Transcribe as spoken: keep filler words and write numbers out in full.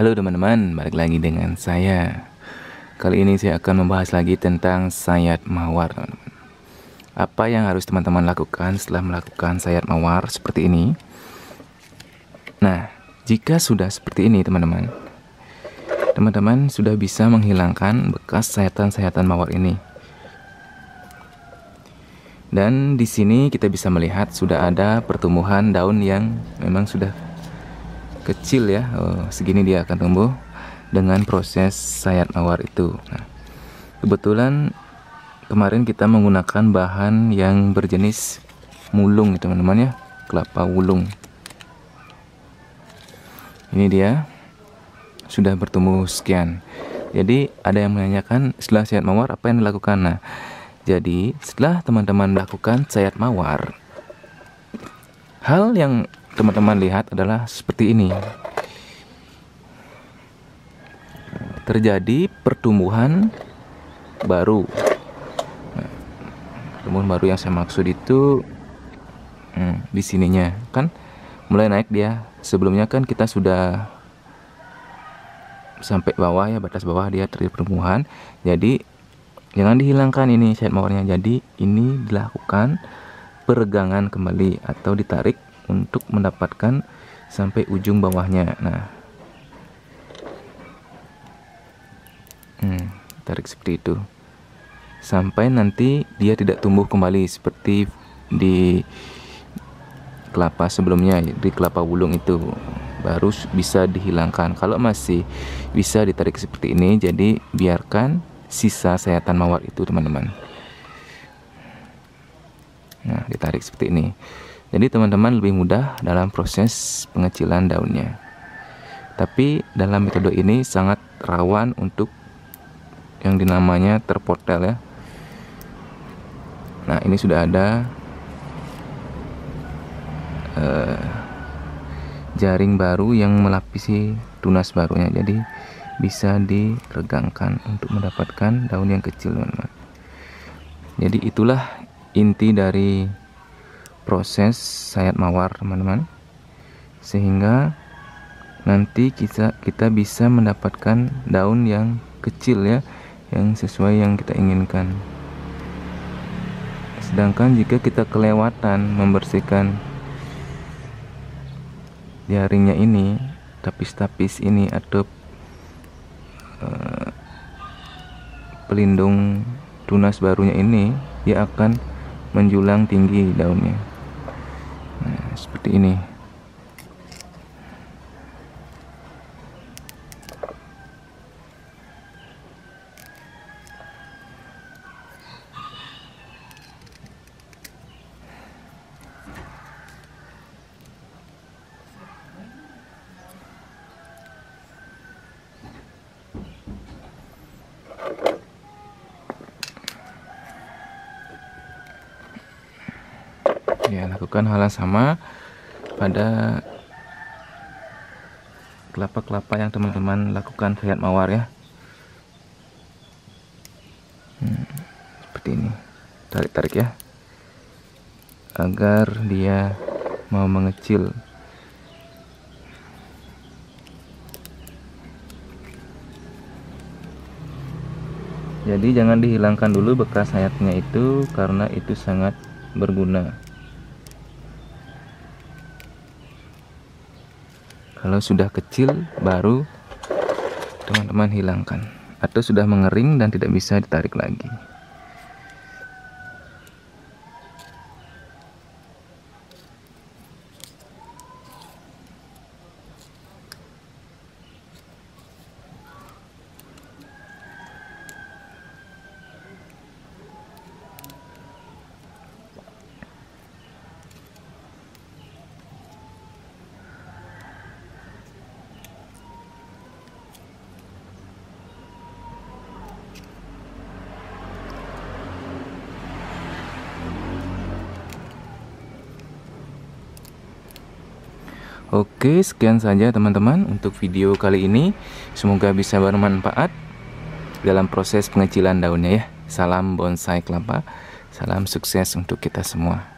Halo teman-teman, balik lagi dengan saya. Kali ini saya akan membahas lagi tentang sayat mawar, teman-teman. Apa yang harus teman-teman lakukan setelah melakukan sayat mawar seperti ini? Nah, jika sudah seperti ini teman-teman, teman-teman sudah bisa menghilangkan bekas sayatan-sayatan mawar ini. Dan di sini kita bisa melihat sudah ada pertumbuhan daun yang memang sudah kecil ya. Oh, segini dia akan tumbuh dengan proses sayat mawar itu. Nah, kebetulan kemarin kita menggunakan bahan yang berjenis mulung ya teman-teman ya, kelapa wulung. Ini dia sudah bertumbuh sekian. Jadi ada yang menanyakan setelah sayat mawar apa yang dilakukan. Nah, jadi setelah teman-teman melakukan sayat mawar, hal yang teman-teman lihat adalah seperti ini. Terjadi pertumbuhan baru. Nah, pertumbuhan baru yang saya maksud itu hmm, di sininya kan mulai naik dia. Sebelumnya kan kita sudah sampai bawah ya, batas bawah dia terjadi pertumbuhan. Jadi jangan dihilangkan ini sayat mawarnya. Jadi ini dilakukan peregangan kembali atau ditarik untuk mendapatkan sampai ujung bawahnya. Nah, hmm, tarik seperti itu sampai nanti dia tidak tumbuh kembali seperti di kelapa sebelumnya, di kelapa wulung itu baru bisa dihilangkan. Kalau masih bisa ditarik seperti ini, jadi biarkan sisa sayatan mawar itu teman-teman. Nah, ditarik seperti ini. Jadi teman-teman lebih mudah dalam proses pengecilan daunnya. Tapi dalam metode ini sangat rawan untuk yang dinamanya terpottel ya. Nah, ini sudah ada uh, jaring baru yang melapisi tunas barunya. Jadi bisa diregangkan untuk mendapatkan daun yang kecil, teman-teman. Jadi itulah inti dari proses sayat mawar, teman-teman, sehingga nanti kita kita bisa mendapatkan daun yang kecil ya, yang sesuai yang kita inginkan. Sedangkan jika kita kelewatan membersihkan jaringnya ini, tapis-tapis ini atau uh, pelindung tunas barunya ini, dia akan menjulang tinggi daunnya. Nah, seperti ini. Ya, lakukan hal yang sama pada kelapa-kelapa yang teman-teman lakukan sayat mawar ya. Hmm, seperti ini. Tarik-tarik ya, agar dia mau mengecil. Jadi jangan dihilangkan dulu bekas sayatnya itu, karena itu sangat berguna. Kalau sudah kecil baru teman-teman hilangkan, atau sudah mengering dan tidak bisa ditarik lagi. Oke, sekian saja teman-teman untuk video kali ini. Semoga bisa bermanfaat dalam proses pengecilan daunnya ya. Salam bonsai kelapa, salam sukses untuk kita semua.